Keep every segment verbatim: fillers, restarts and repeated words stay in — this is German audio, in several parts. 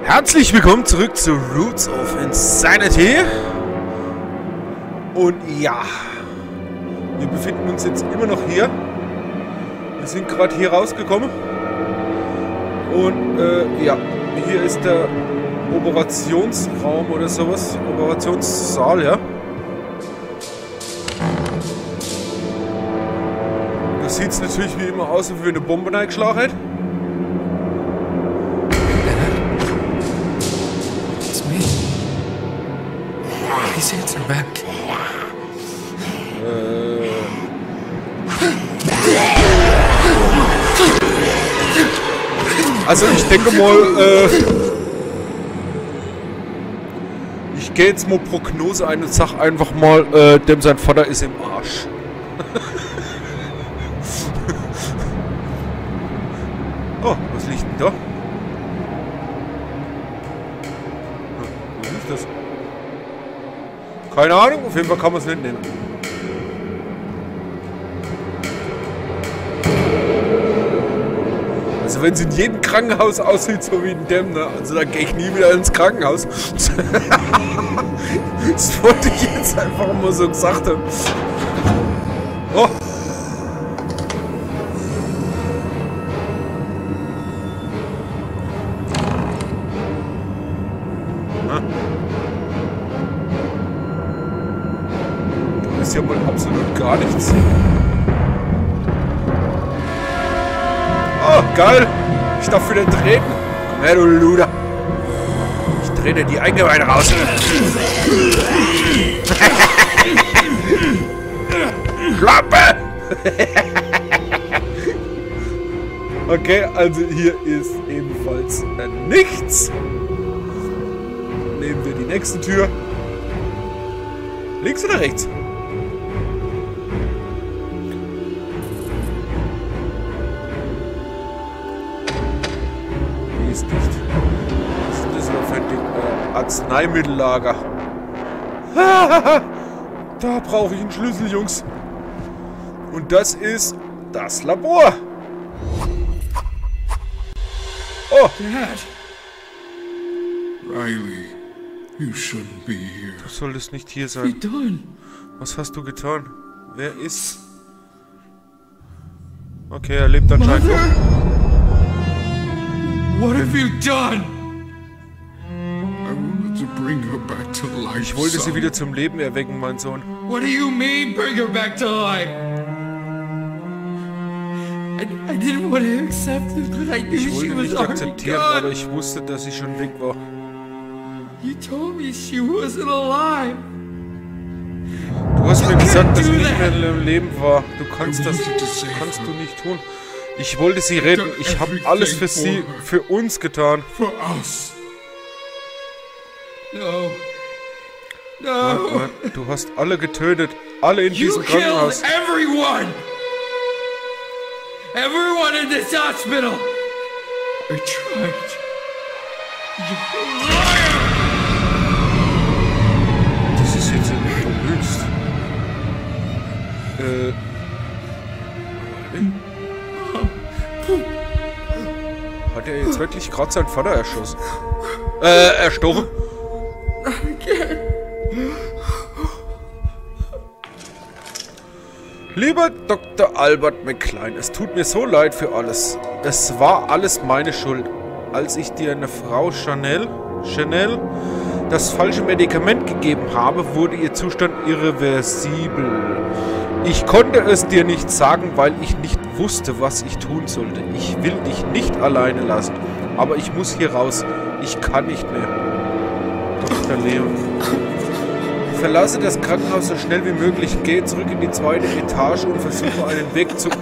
Herzlich willkommen zurück zu Roots of Insanity. Und ja, wir befinden uns jetzt immer noch hier. Wir sind gerade hier rausgekommen. Und äh, ja, hier ist der Operationsraum oder sowas. Operationssaal, ja. Das sieht natürlich wie immer aus, wie eine Bombe reingeschlagen hat. Please answer back. Äh. Also ich denke mal, äh, ich gehe jetzt mal Prognose ein und sag einfach mal, äh, dem sein Vater ist im Arsch. Oh, was liegt denn da? Hm, was ist das? Keine Ahnung, auf jeden Fall kann man es nicht nennen. Also wenn es in jedem Krankenhaus aussieht, so wie in dem, ne? Also da gehe ich nie wieder ins Krankenhaus. Das wollte ich jetzt einfach mal so gesagt haben. Oh. Ist ja mal absolut gar nichts. Oh, geil! Ich darf wieder treten. Komm her, du Luder. Ich drehe dir die Eingeweide raus. Klappe! Okay, also hier ist ebenfalls äh, nichts. Nehmen wir die nächste Tür. Links oder rechts? Ist nicht. Was ist das noch für ein Ding? Äh, Arzneimittelager. Da brauche ich einen Schlüssel, Jungs. Und das ist das Labor. Oh. Dad. Riley, you shouldn't be here. Du solltest nicht hier What have you sein. done? Was hast du getan? Wer ist? Okay, er lebt anscheinend Mother? noch. What have you done? I wanted to bring her back to life. Ich wollte sie son. wieder zum Leben erwecken, mein Sohn. What do you mean, bring her back to life? I, I didn't want to accept it, but I knew Ich she wollte was nicht already akzeptieren, aber gone. ich wusste, dass sie schon weg war. You told me she wasn't alive. Du hast mir You gesagt, can't dass sie do nicht mehr that. im Leben war. Du kannst das, das kannst du nicht tun. Ich wollte sie retten. Ich habe alles für sie, für uns getan. For us. No. No. Mann, du hast alle getötet. Alle in You diesem killed Krankenhaus. everyone. Everyone in this hospital. I tried. You liar. Das ist jetzt im Höchst. Äh. Hat er jetzt wirklich gerade seinen Vater erschossen? Äh, erstochen? Lieber Doktor Albert McCline, es tut mir so leid für alles. Es war alles meine Schuld. Als ich dir eine Frau Chanel, Chanel das falsche Medikament gegeben habe, wurde ihr Zustand irreversibel. Ich konnte es dir nicht sagen, weil ich nicht wusste, was ich tun sollte. Ich will dich nicht alleine lassen, aber ich muss hier raus. Ich kann nicht mehr. Doktor Leon. Verlasse das Krankenhaus so schnell wie möglich, gehe zurück in die zweite Etage und versuche einen Weg zu,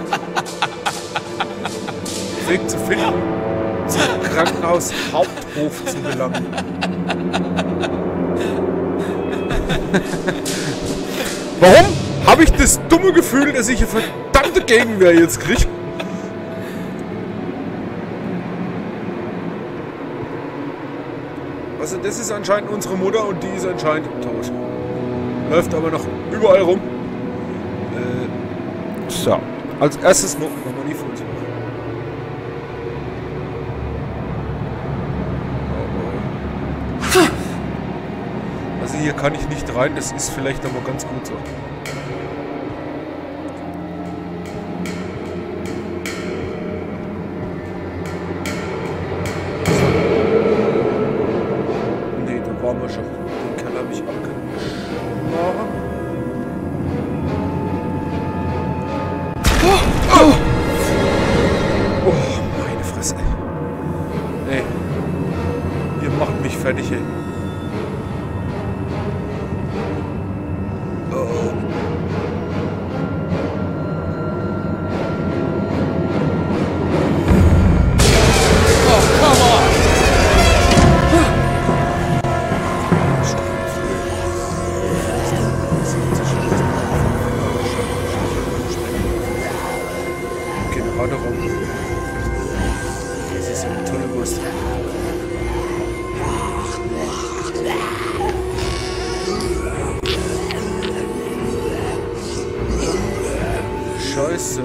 Weg zu finden, zum Krankenhaus-Haupthof zu gelangen. Warum habe ich das dumme Gefühl, dass ich eine verdammte Gegenwehr jetzt kriege? Also das ist anscheinend unsere Mutter und die ist anscheinend tot. Läuft aber noch überall rum. Äh, so. Als erstes noch mal die Fotos machen. hier kann ich nicht rein. Das ist vielleicht aber ganz gut so. Nee, da waren wir schon. Den Keller habe ich abgeschlossen. Oh, oh. Oh, meine Fresse. Ey. Ihr macht mich fertig, ey. Das ist eine tolle Wurst. Scheiße.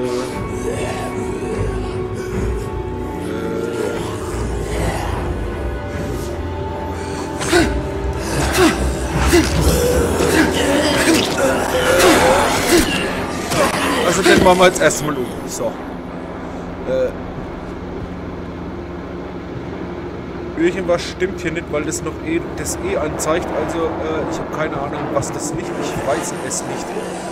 Also den machen wir jetzt erstmal um. So. Äh. Irgendwas stimmt hier nicht, weil das noch eh das eh anzeigt. Also äh, ich habe keine Ahnung, was das Licht. Ich weiß es nicht.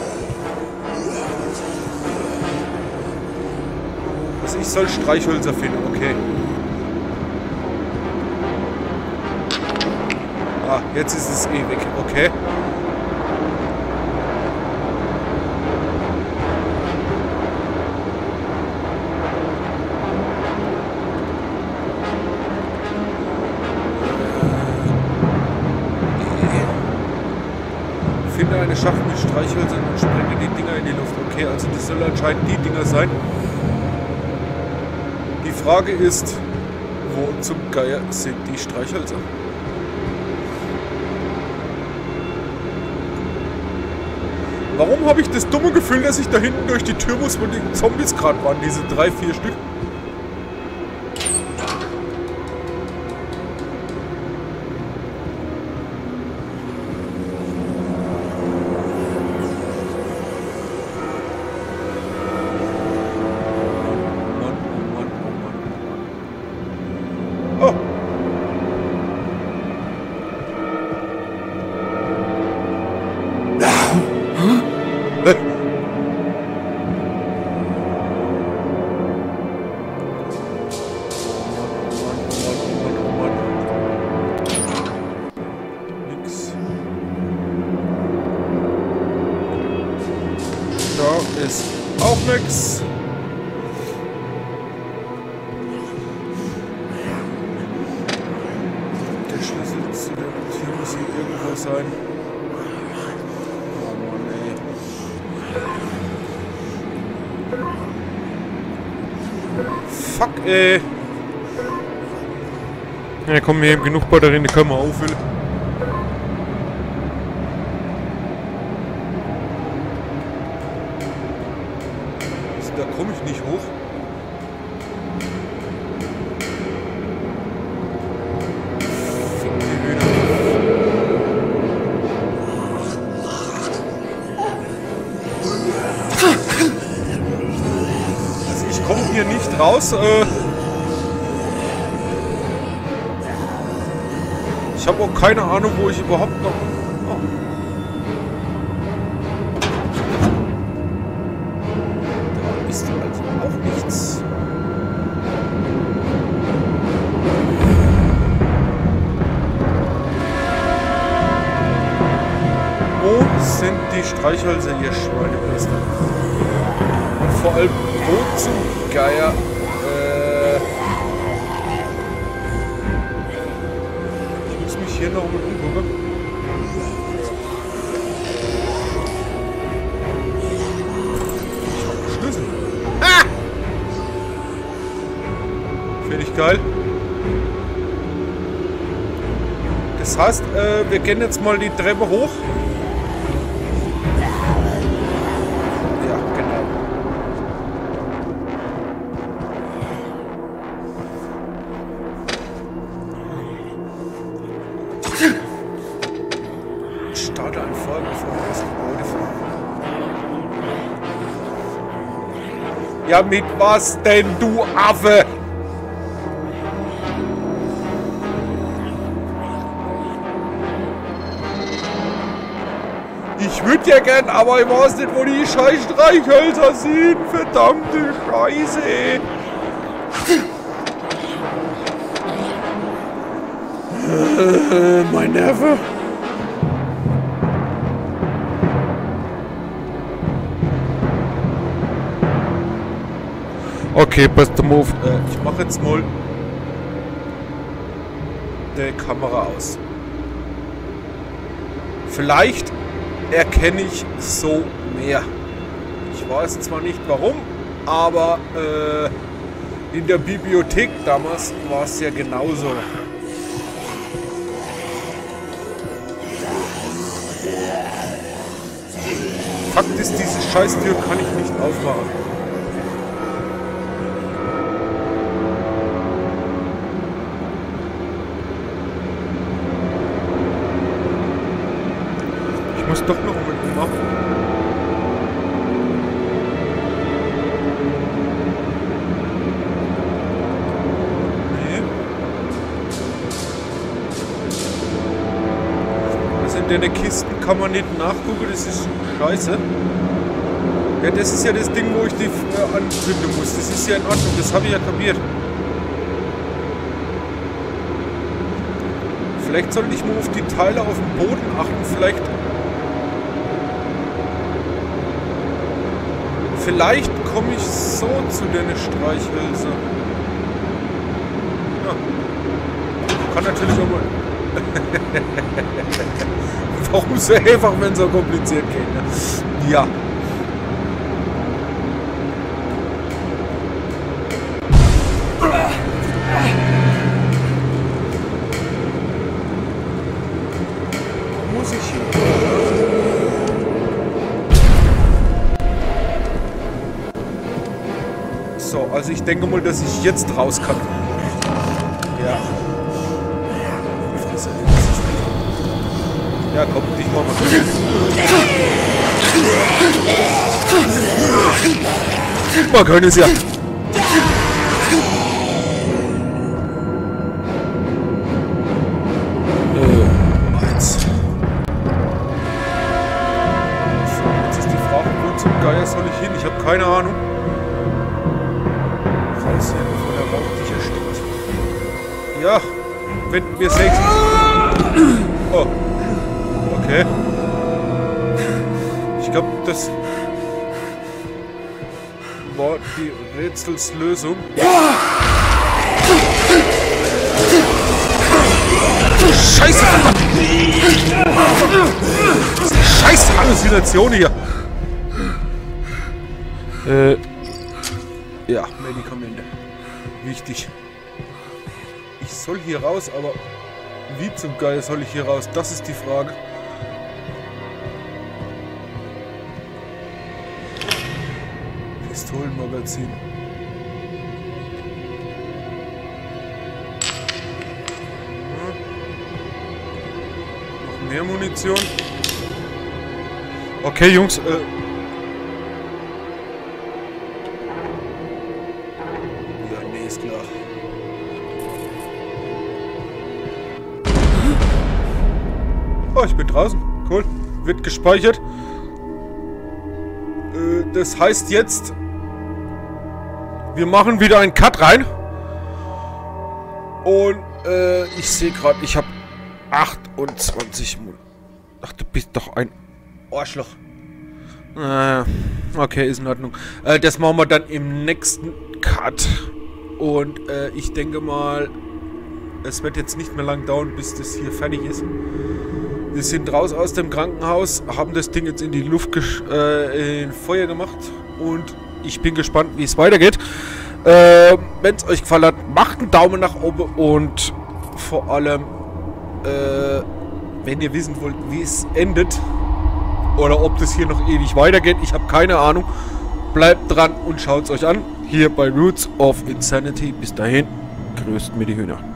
Also ich soll Streichhölzer finden, okay. Ah, jetzt ist es eh weg, okay. Finde eine Schachtel mit Streichhölzern und sprenge die Dinger in die Luft. Okay, also das soll anscheinend die Dinger sein. Die Frage ist, wo zum Geier sind die Streichhölzer? Warum habe ich das dumme Gefühl, dass ich da hinten durch die Tür muss, wo die Zombies gerade waren, diese drei, vier Stück? Da ist auch nichts. Der Schlüssel zu der Tür muss hier irgendwo sein. Oh Mann, ey. Fuck, ey. Ja, komm, wir haben genug Batterien, die können wir auffüllen. Da komme ich nicht hoch. Fick die Hühner. Also ich komme hier nicht raus. Äh ich habe auch keine Ahnung, wo ich überhaupt noch... Oh. Ist also auch nichts. Wo sind die Streichhölzer, ihr Schweinepriester? Und vor allem, wo zum Geier? Äh ich muss mich hier noch mal umgucken. Finde ich geil. Das heißt, äh, wir gehen jetzt mal die Treppe hoch. Ja, genau. Starte ein Feuer, bevor wir das Gebäude fahren. Ja, mit was denn, du Affe? Ich würde ja gern, aber ich weiß nicht, wo die scheiß Streichhölzer sind. Verdammte Scheiße, ey. Äh, mein Neffe. Okay, bester Move. Äh, ich mache jetzt mal die Kamera aus. Vielleicht erkenne ich so mehr. Ich weiß zwar nicht warum, aber äh, in der Bibliothek damals war es ja genauso. Fakt ist, diese Scheißtür kann ich nicht aufmachen. Ich muss doch noch mit machen. Nee. Also in den Kisten kann man nicht nachgucken, das ist scheiße. Ja, das ist ja das Ding, wo ich die äh, anzünden muss. Das ist ja in Ordnung, das habe ich ja kapiert. Vielleicht sollte ich mal auf die Teile auf dem Boden achten. Vielleicht. Vielleicht komme ich so zu den Streichhölzern. Ja. Kann natürlich auch mal. Warum so einfach, wenn es so kompliziert geht? Ne? Ja. Muss ich hier? So, also ich denke mal, dass ich jetzt raus kann. Ja. Ja, komm, dich mal mal. Man kann es ja. Soll ich hin? Ich habe keine Ahnung. Raus hier, bevor der Rauch dich erstickt. Ja, wenn wir sechs. Oh. Okay. Ich glaube, das war die Rätselslösung. Scheiße! Scheiß Halluzination hier! Äh, ja, Medikamente. Wichtig. Ich soll hier raus, aber wie zum Geil soll ich hier raus? Das ist die Frage. Pistolenmagazin. Hm. Noch mehr Munition. Okay, Jungs, äh, klar. Oh, ich bin draußen. Cool. Wird gespeichert. Äh, das heißt jetzt, wir machen wieder einen Cut rein. Und äh, ich sehe gerade, ich habe achtundzwanzig Mul. Ach, du bist doch ein Arschloch. Äh, okay, ist in Ordnung. Äh, das machen wir dann im nächsten Cut. Und äh, ich denke mal, es wird jetzt nicht mehr lang dauern, bis das hier fertig ist. Wir sind raus aus dem Krankenhaus, haben das Ding jetzt in die Luft, äh, in Feuer gemacht. Und ich bin gespannt, wie es weitergeht. Äh, wenn es euch gefallen hat, macht einen Daumen nach oben. Und vor allem, äh, wenn ihr wissen wollt, wie es endet, oder ob das hier noch ewig weitergeht, ich habe keine Ahnung. Bleibt dran und schaut es euch an. Hier bei Roots of Insanity. Bis dahin, grüßt mir die Hühner.